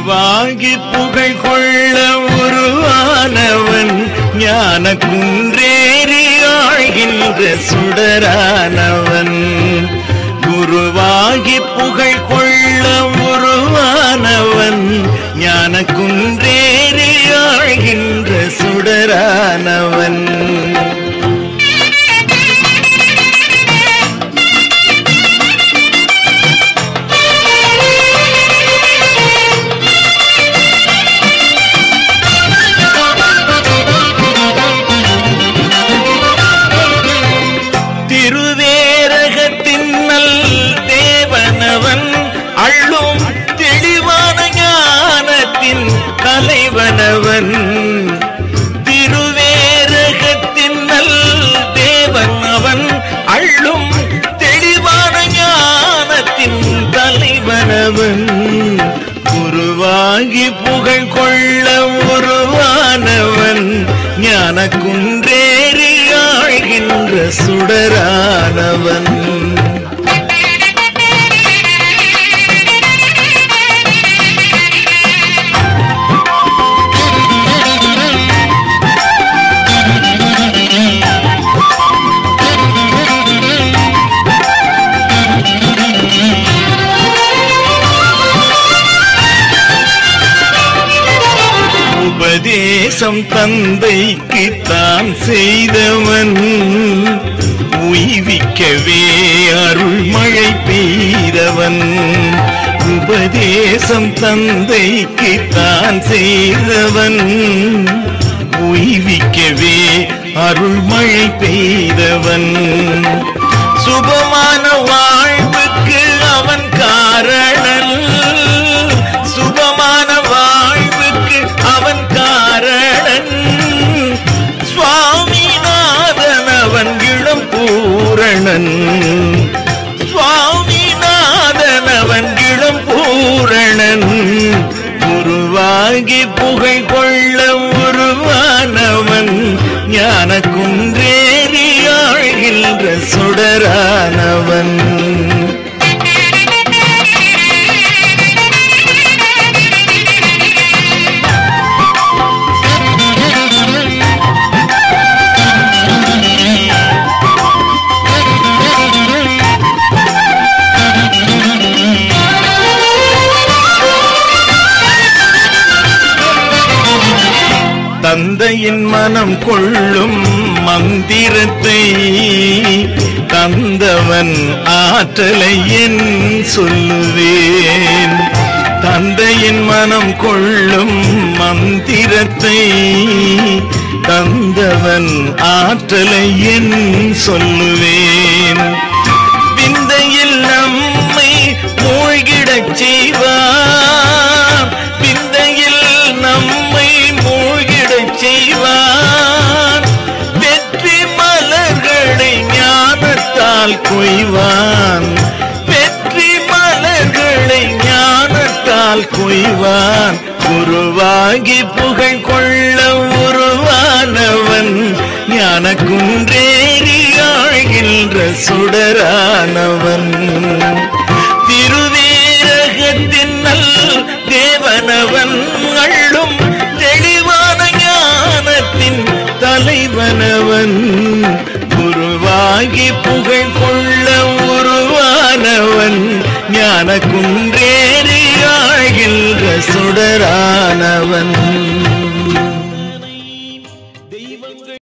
குருவாகி புகழ் கொள்ள உருவானவன் ஞான குன்றேறி ஆழ்கின்ற சுடரானவன். குருவாகி புகழ் கொள்ள உருவானவன் ஞான குன்றேறி ஆழ்கின்ற சுடரானவன். தலைவனவன் திருவேரகத்தின் நல் தேவன் அவன் அள்ளும் தெளிவான ஞானத்தின் தலைவனவன். குருவாகி புகழ் கொள்ள உருவானவன் ஞான குன்றேறி ஆழ்கின்ற சுடரானவன். உபதேசம் தந்தைக்கு தான் செய்தவன் உய்விக்கவே அருள் மழை பெய்தவன். உபதேசம் தந்தைக்கு தான் செய்தவன் உய்விக்கவே அருள் மழை பெய்தவன். சுபமான வாழ்வுக்கு அவன் காரணன், சுபமான வாழ்வுக்கு அவன் காரணன். சுவாமிநாதன் அவன் இளம் பூரணன், சுவாமிநாதன் அவன் இளம் பூரணன். குருவாகி புகழ் கொள்ள உருவானவன் ஞான குன்றேறி ஆழ்கின்ற சுடரானவன். தந்தையின் மனம் கொள்ளும் மந்திரத்தை தந்தவன் ஆற்றலை என் சொல்லுவேன். தந்தையின் மனம் கொள்ளும் மந்திரத்தை தந்தவன் ஆற்றலை என் சொல்லுவேன். விந்தையில் நம்மை மூழ்கிடச் செய்வான், விந்தையில் நம்மை மூழ்கிடச் செய்வான். வெற்றி மலர்களை ஞானத்தால் கொய்வான், வெற்றி மலர்களை ஞானத்தால் கொய்வான். குருவாகி புகழ் கொள்ள உருவானவன் ஞான குன்றேறி ஆழ்கின்ற சுடரானவன். திருவேரகத்தின் நல் தேவனவன் அள்ளும் தெளிவான ஞானத்தின் தலைவனவன். குருவாகி புகழ் கொள்ள உருவானவன் ஞான குன்றேறி ஆழ்கின்ற சுடரானவன்.